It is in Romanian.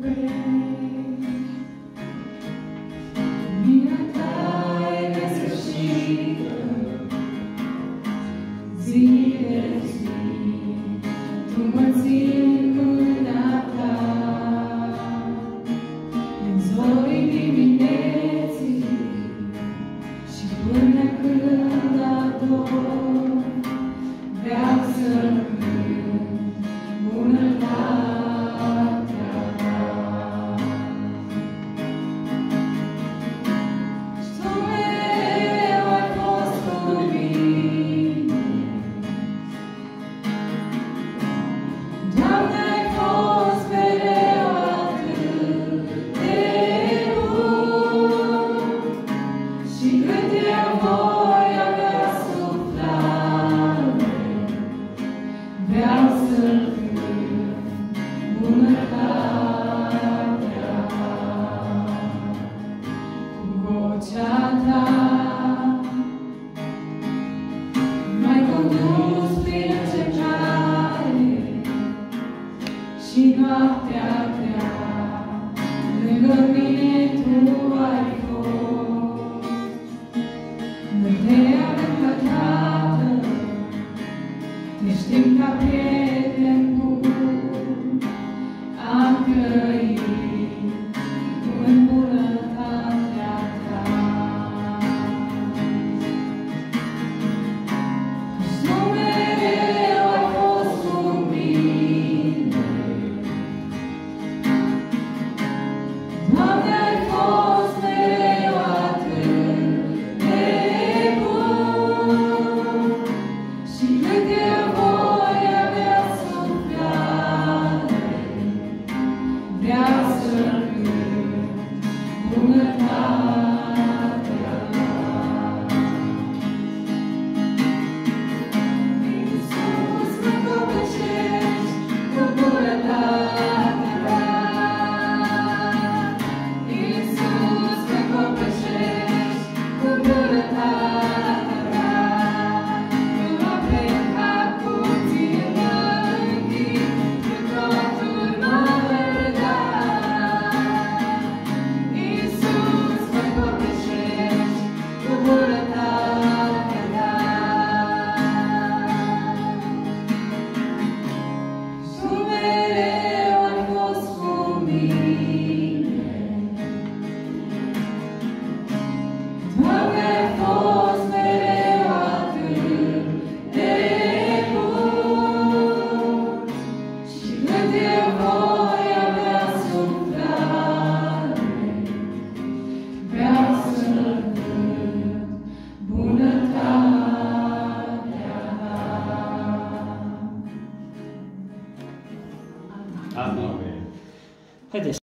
Mila ta e nesfârșită, zi de zi, tu mă ții în mâna ta. În zorii dimineții și până când ador, vreau să-mi cânt bunătatea ta. Și tu mereu ai fost cu mine, Doamne, ai fost mereu atât de bun. Și când eu voi avea suflare, vreau să-mi cânt bunătatea ta. Cu vocea ta m-ai condus prin încercare și noaptea grea, lângă mine tu ai fost. Nădejdea mea Tată, te știm ca prieten bun, am trăit în bunătatea ta. Și tu mereu ai fost cu mine, Doamne, ai fost mereu atât de bun. Și când eu voi avea suflare, vreau să